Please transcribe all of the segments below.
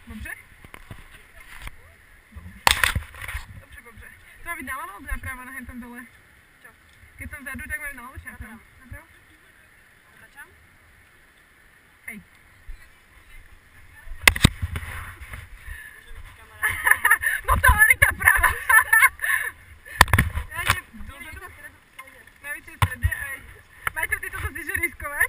Dobře? Dobře. To má být náľavo alebo napravo na hentom dole? Čo? Keď som vzadu, tak mám naľavo či napravo? Napravo? Otačam? Hej. Môže byť kamarád. No to len tá prava. Ja idem dozadu. Najvyššie v strede aj. Majte, ty toto chceš riskovať?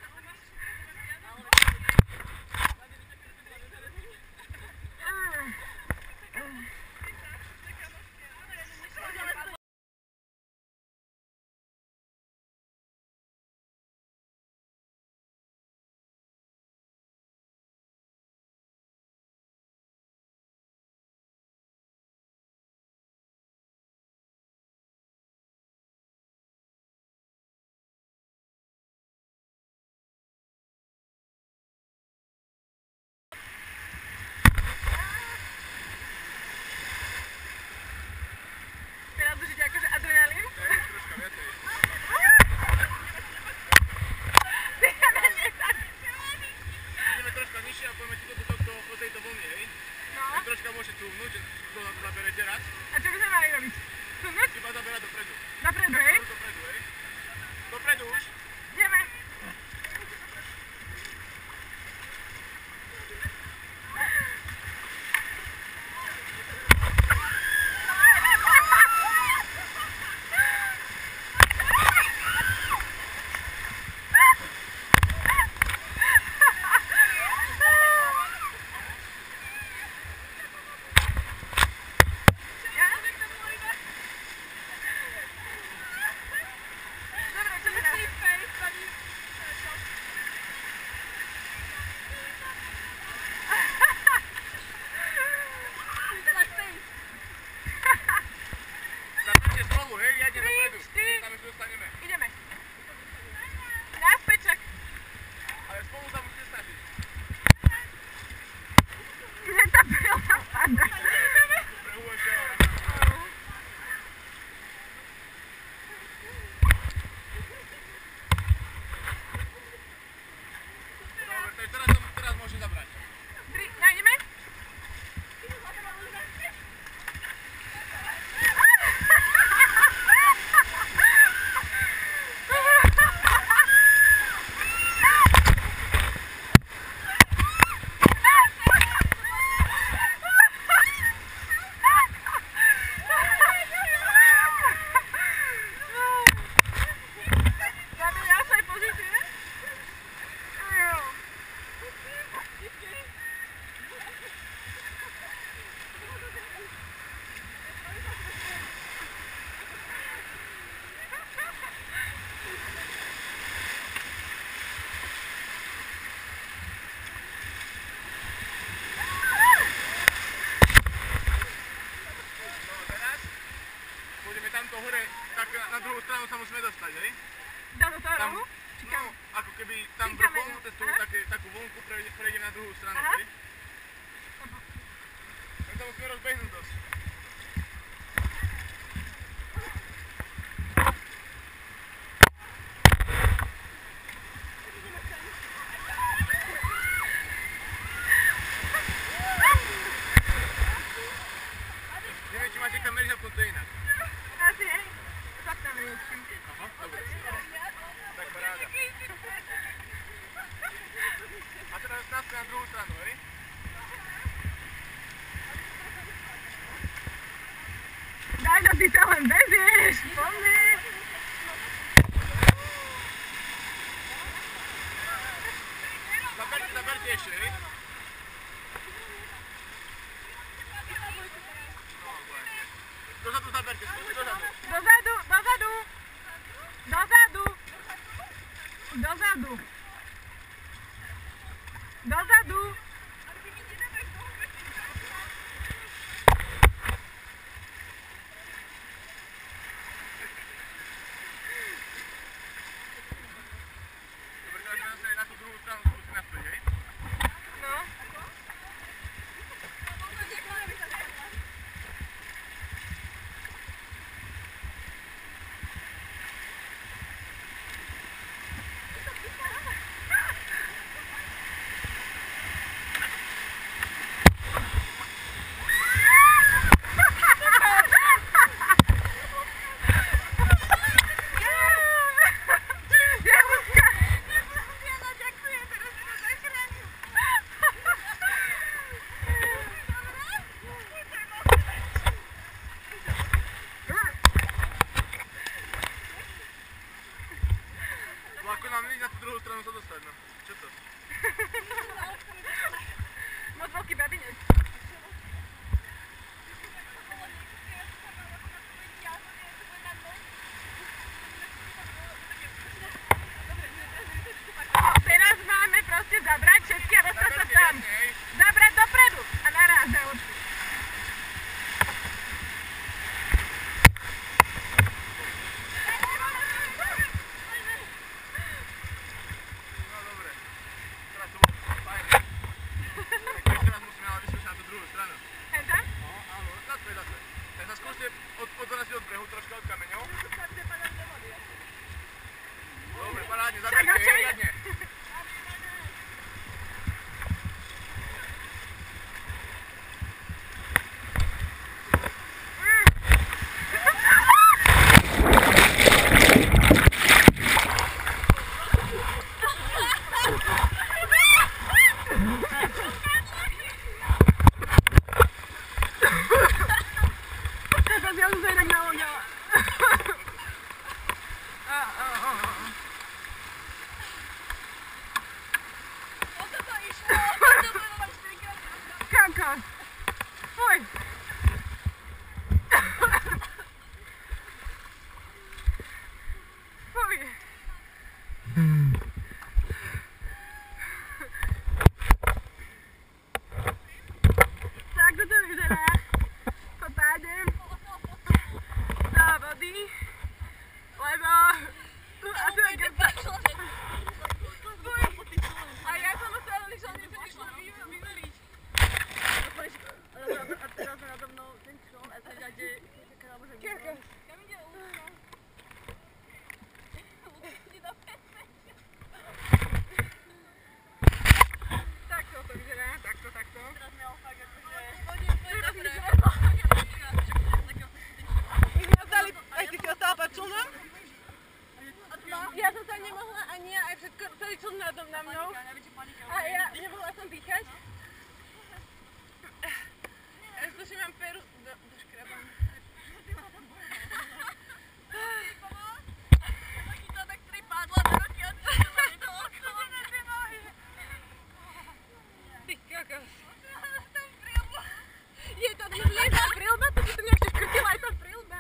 Teraz držíte akože adrenalín? Troška viacej. Ideme troška nižšie a poďme ti do tejto vlny, hej? No. Tak troška môže cúvnuť, že to zaberete raz. A čo by sme mali robiť? Cúvnuť? Iba zaberať dopredu. Dopredu, hej? Dopredu, hej? Dopredu už. Ideme. Zapnite spolu, hej? Ja idem dopredu. Tam ešte dostaneme. Ideme. Naspäť čak. Ale spolu sa musíte snažiť. Kde tá pelna pada? Prehúvajte. Dobre, teraz môžeš zabrať. Nájdeme? Tamto hore, tak na druhú stranu sa musíme dostať, hej? Dá do toho rohu? Či kam? No, ako keby tam Tým vrchom, kameňom. cez tú Aha. takú vlnku prejdeme na druhú stranu, Aha. hej? Tak sa musíme rozbehnúť dosť. Neviem, či máte kamery zapnuté inak. Asi, hej. Zapneme niečím. Aha, dobre. Tak paráda. A teraz naspäť na druhú stranu, hej? strana. Hej tam? No, áno, zase. Tak sa skúste odonesiť od brehu, troška od kameňov. Dobre, parádne, zabežte, riadne. Ja som sa inak nalogala. Kaka! Fuj! Fuj! Tak toto vyzerá. Popádem do vody, lebo tu a tu je gesta. A ja som musela lišom niečo vyveliť. A teraz nado mnou ten člom a sa ďade čakala, môže byť. Kam ide Lúka? Takto to vyzerá, takto. Teraz mi fakt akože... Teraz mi treba. Aj ty si ostala pod člnom? Ja som sa nemohla ani aj všetko, celý čln nado mnou. A ja nemohla som dýchať. Ja slušne mám peru do škrabám. Ty kokos. Je to tá prilba? To si tu nejak škrtila aj tá prilba.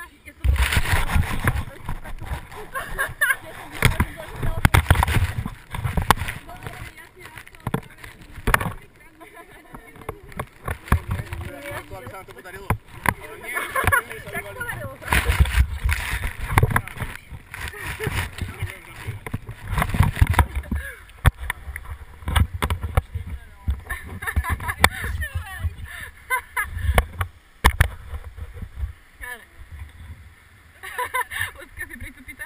Aby sa nám to podarilo. Ale nie, Tak podarilo sa. Ľudská si pricupita?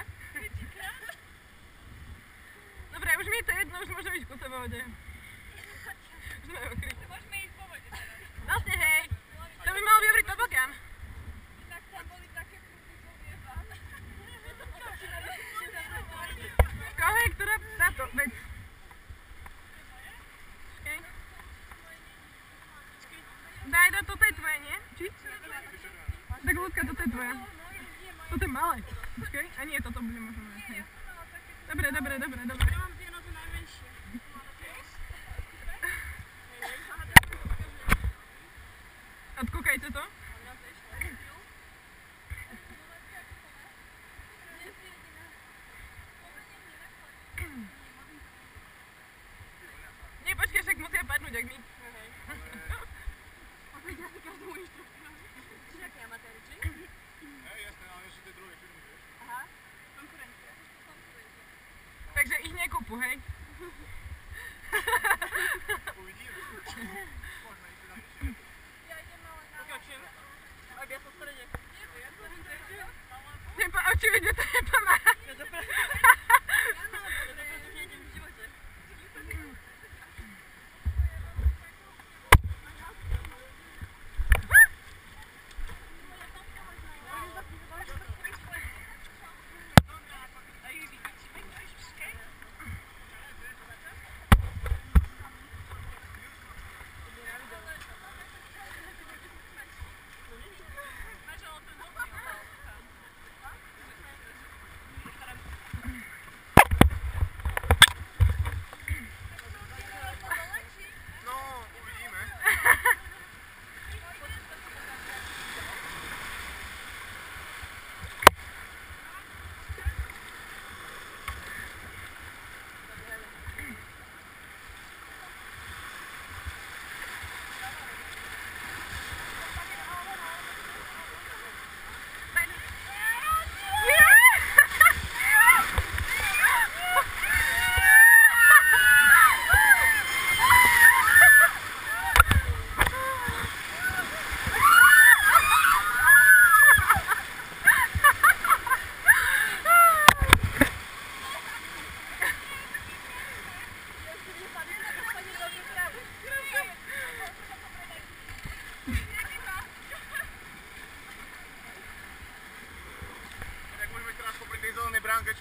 Dobre, už mi je to jedno, už môžeme ísť ku sebe vode. Už sme okrytí. Môžeme ísť po vode teraz. Vlastne hej, to by malo vyhovriť tobogán. Tak tam boli také krúty, Koho je ktorá táto vec? Hej. Daj, toto je tvoje, nie? Či? Tak ľudská, toto je tvoje. Toto je malé. Počkaj, a nie, toto bude možno. Hej. Dobre. Ja mám tie na to najmenšie. Odkúkajte to. Nie, počkaj, však musia padnúť, ak my. Opäť asi každému inštruktoru. Čiže aký amatéri, či? Hej, jasné, ale ešte tie druhé firmy, vieš. Aha, konkurencia. Takže ich nekúpuj.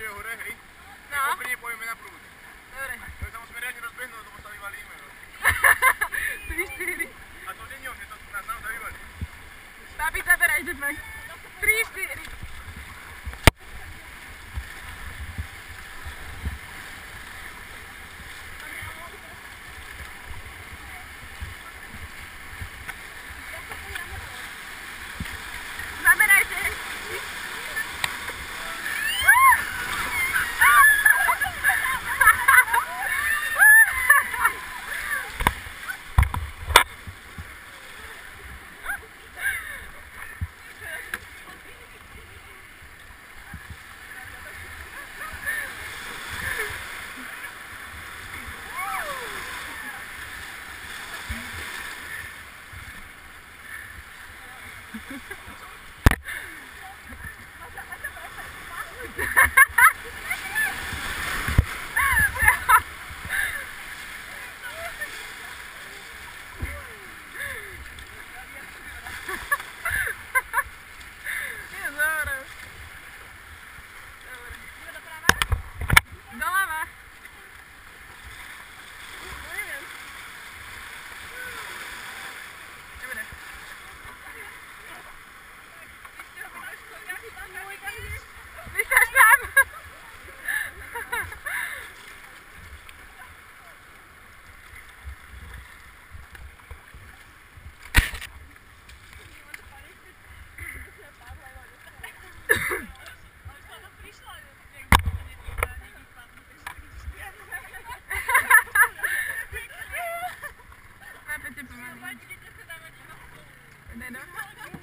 je hore, hej. No. První pojeme na průd. Dobre. To sa musíme riadne rozbehnúť, lebo sa vyvalíme. No. 3, 4. A to nie je on, je to nás naozaj vyvalí. Papi, zaberaj, ideme. 3, 4. Zaberajte. Doľava. Dobre. Vystaš tam. Na Petě pomalý. Jde do.